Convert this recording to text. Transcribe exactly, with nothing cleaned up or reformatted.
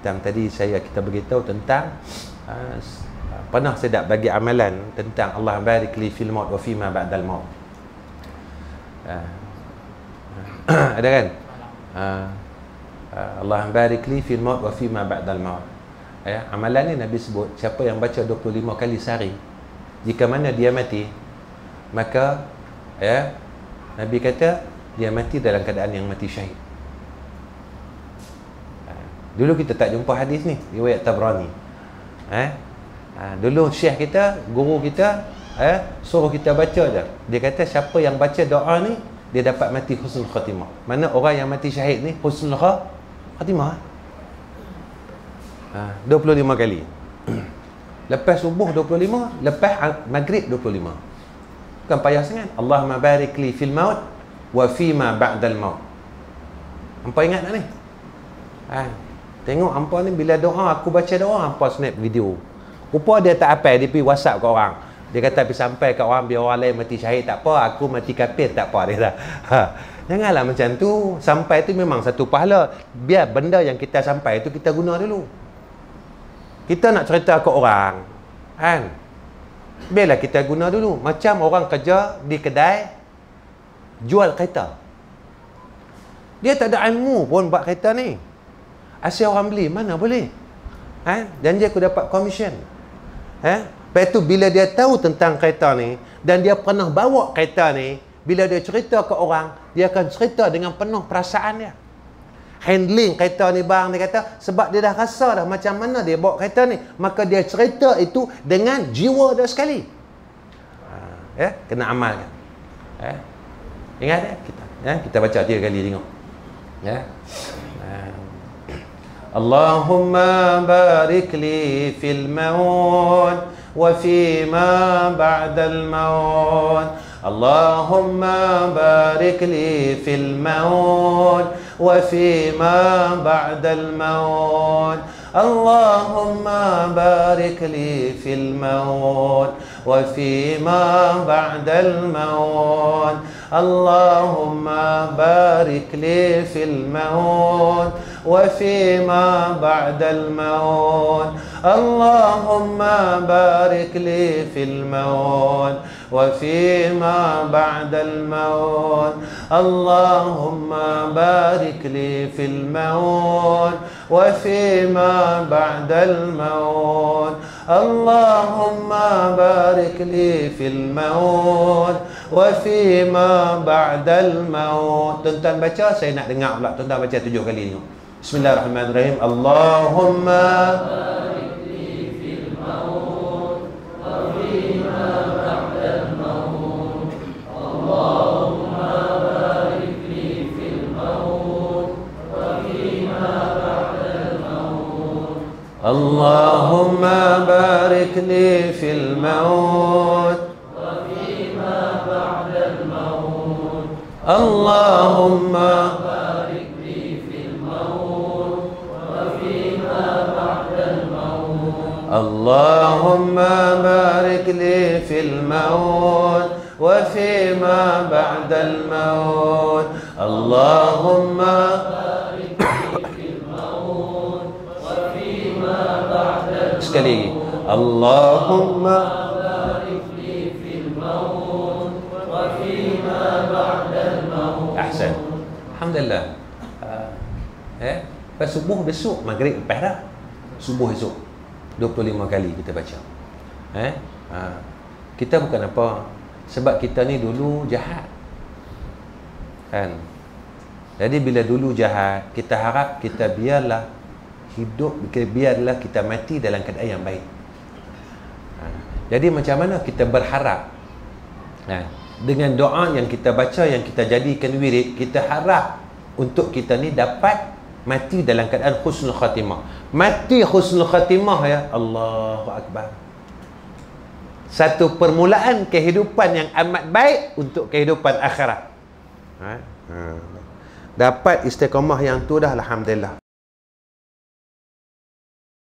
petang tadi saya kita beritahu tentang uh, pernah saya tak bagi amalan tentang Allah barik li fil maut wa fima ba'dal maut. Uh, ada kan? Uh, uh, Allah barik li fil maut wa fima ba'dal maut. Ya, amalan ni Nabi sebut siapa yang baca dua puluh lima kali sehari, jika mana dia mati, maka ya Nabi kata dia mati dalam keadaan yang mati syahid. Dulu kita tak jumpa hadis ni, riwayat Tabrani. Eh? Ha, dulu syekh kita, guru kita, eh, suruh kita baca je. Dia kata siapa yang baca doa ni, dia dapat mati husnul khatimah. Mana orang yang mati syahid ni, husnul khatimah. Ha, dua puluh lima kali. Lepas subuh dua puluh lima, lepas maghrib dua puluh lima. Bukan payah sangat. Allahumma barik li fil maut wa fima ba'dal maut. Hampa ingat tak ni? Ha. Tengok hampa ni bila doa, aku baca doa, hampa snap video. Rupa dia tak apa, dia pergi WhatsApp ke orang. Dia kata pergi sampai ke orang, biar orang lain mati syahid tak apa, aku mati kafir tak apa, dia kata. Ha. Janganlah macam tu. Sampai tu memang satu pahala. Biar benda yang kita sampai tu kita guna dulu. Kita nak cerita ke orang, kan? Biarlah kita guna dulu. Macam orang kerja di kedai jual kereta. Dia tak ada ilmu pun buat kereta ni. Asyik orang beli, mana boleh? Ha? Janji aku dapat komisen. Ha? Lepas tu bila dia tahu tentang kereta ni dan dia pernah bawa kereta ni, bila dia cerita ke orang, dia akan cerita dengan penuh perasaan dia. Handling kereta ni bang, dia kata sebab dia dah rasa dah macam mana dia bawa kereta ni, maka dia cerita itu dengan jiwa dia sekali. Ha, ya, kena amalkan. Ya. Ingat ya? Kita, ya? Kita baca tiga kali tengok. Ya. Allahumma barik li fil maut wa fima ba'dal maut. Allahumma barik li fil maut wa fima ba'dal maut. Allahumma barik li fil maut wa fima ba'dal maut. Allahumma barik li fil maut wa fima ba'dal maut. Allahumma barik li fil maut wa fima ba'dal maut. Allahumma barik li fil maut wa fima ba'dal maut. Allahumma barik li fil maut wa fima ba'dal maut. Tuan-tuan baca, saya nak dengar pula. Tuan-tuan baca tujuh kali ni. Bismillahirrahmanirrahim. Allahumma barik li fil maut wa fima ba'dal maut. Allahumma barik li fil maut wa fima ba'dal maut. Allahumma barik li fil maut wa fima ba'dal maut. Allahumma barik li fil maut wa fima ba'dal maut. Allahumma barik li fil maut wa fima ba'dal maut. Allahumma barik li fil maut wa fima ba'dal maut. Sekali lagi. Allahumma barik li fil maut wa fima ba'dal maut. Ahsan. Alhamdulillah. Uh, eh, lepas subuh besok maghrib lepas dah. Subuh esok dua puluh lima kali kita baca. Eh? Uh, kita bukan apa, sebab kita ni dulu jahat. Kan? Jadi bila dulu jahat, kita harap kita biarlah hidup, biarlah kita mati dalam keadaan yang baik. Uh, jadi macam mana kita berharap? Nah, dengan doa yang kita baca, yang kita jadikan wirid, kita harap untuk kita ni dapat mati dalam keadaan husnul khatimah. Mati husnul khatimah, ya Allahu Akbar. Satu permulaan kehidupan yang amat baik untuk kehidupan akhirat. Ha? Ha. Dapat istiqamah yang tu dah, alhamdulillah.